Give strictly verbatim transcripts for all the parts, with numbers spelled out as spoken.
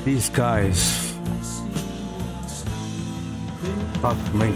These guys. Fuck me.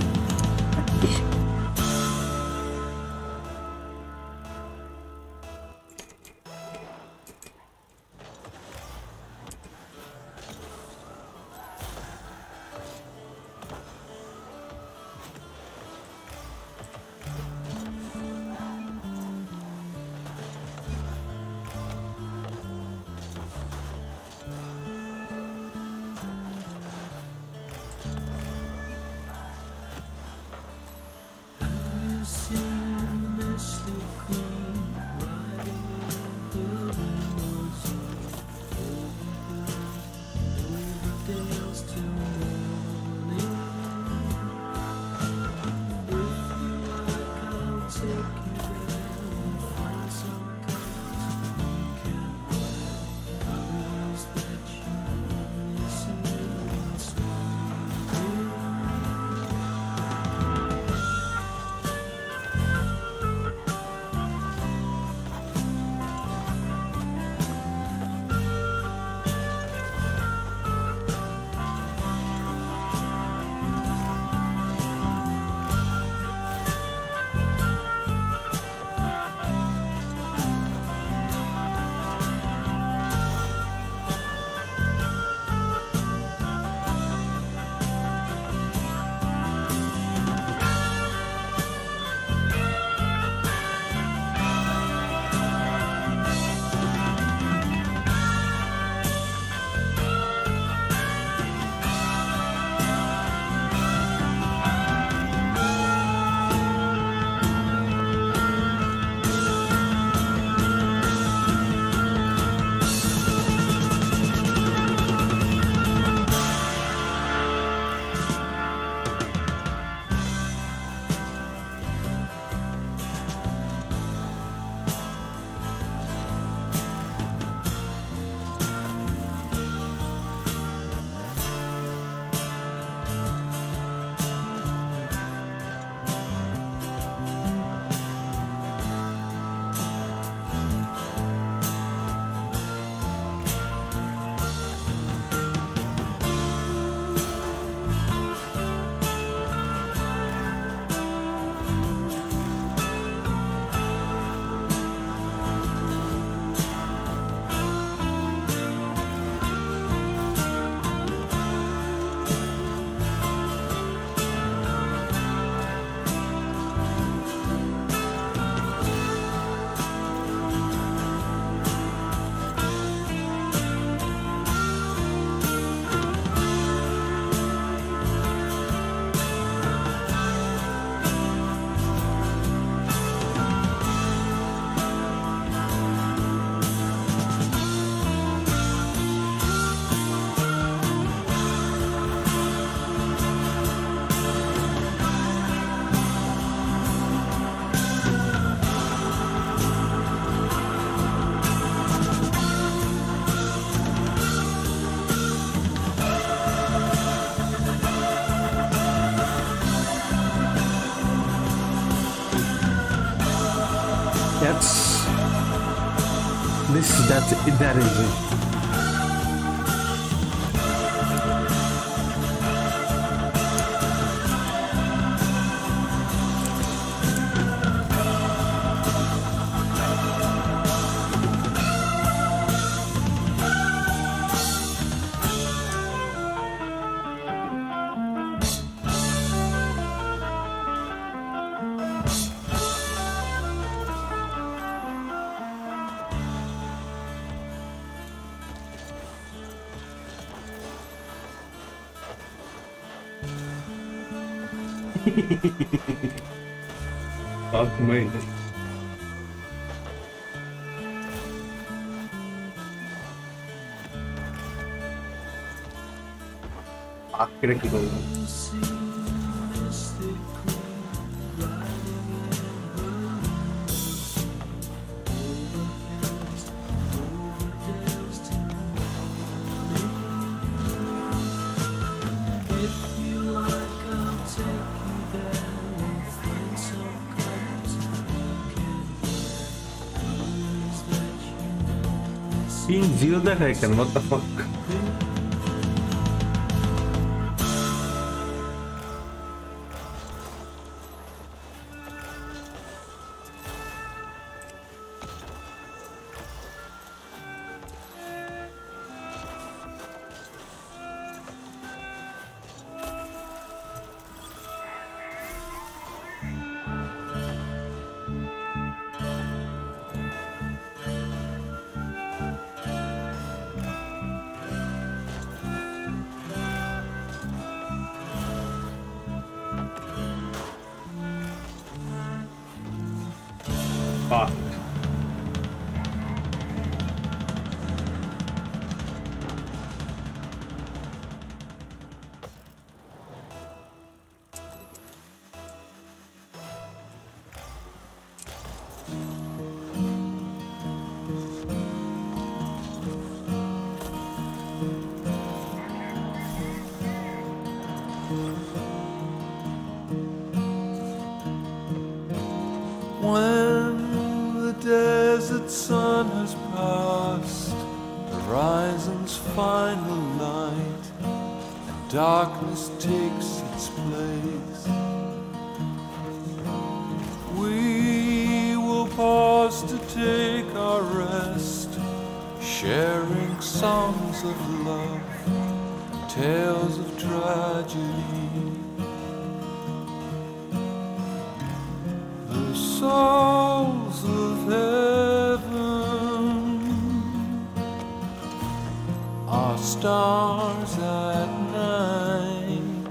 That's this that that is it. Fuck me. Akhirnya gitu. Pin Zilda Reckon, what the fuck? Fuck. When the desert sun has passed, horizon's final light, and darkness takes its place, we will pause to take our rest, sharing songs of love, tales of tragedy. The souls of heaven are stars at night.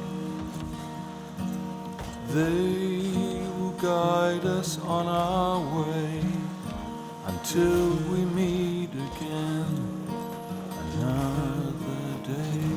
They will guide us on our way until we meet again another day.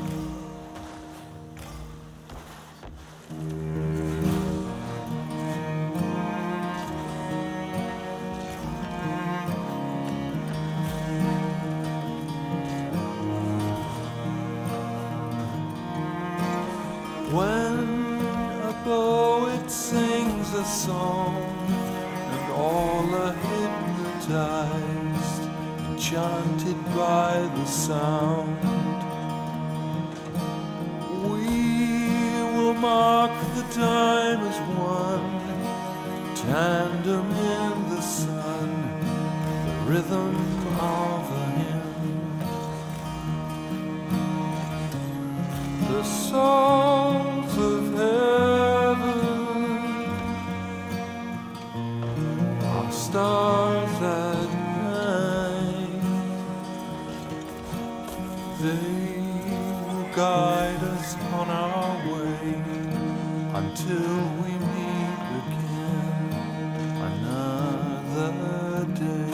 When a poet sings a song and all are hypnotized, enchanted by the sound, we will mark the time as one, tandem in the sun, the rhythm of a hymn. The souls of heaven are stars at night. They will guide us on our way until we meet again another day.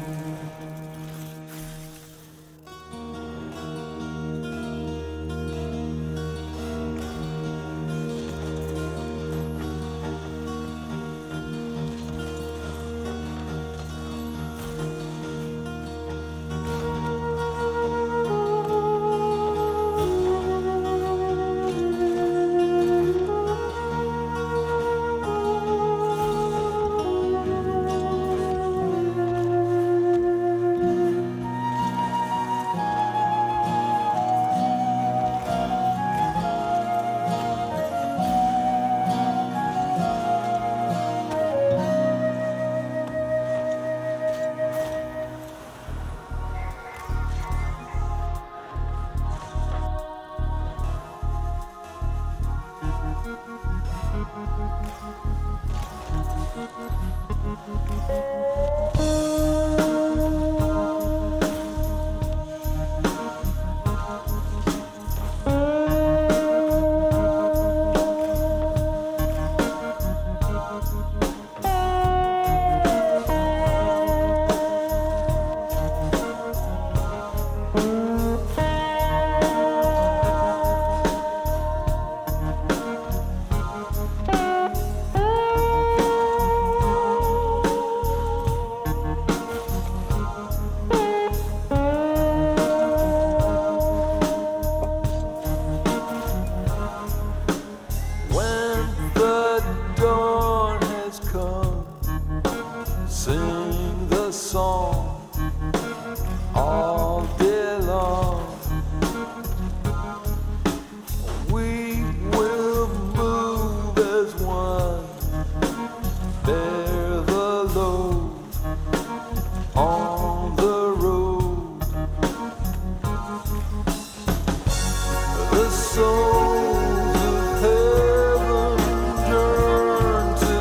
Sing the song all day long. We will move as one, bear the load on the road. The souls of heaven turn to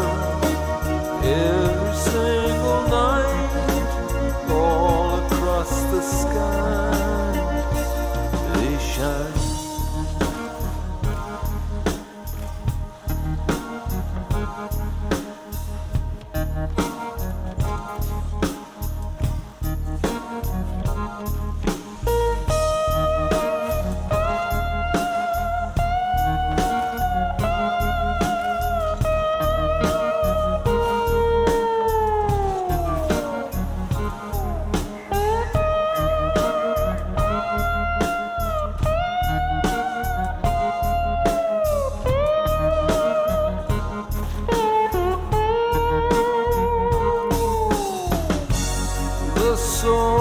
stars every single night all across soul.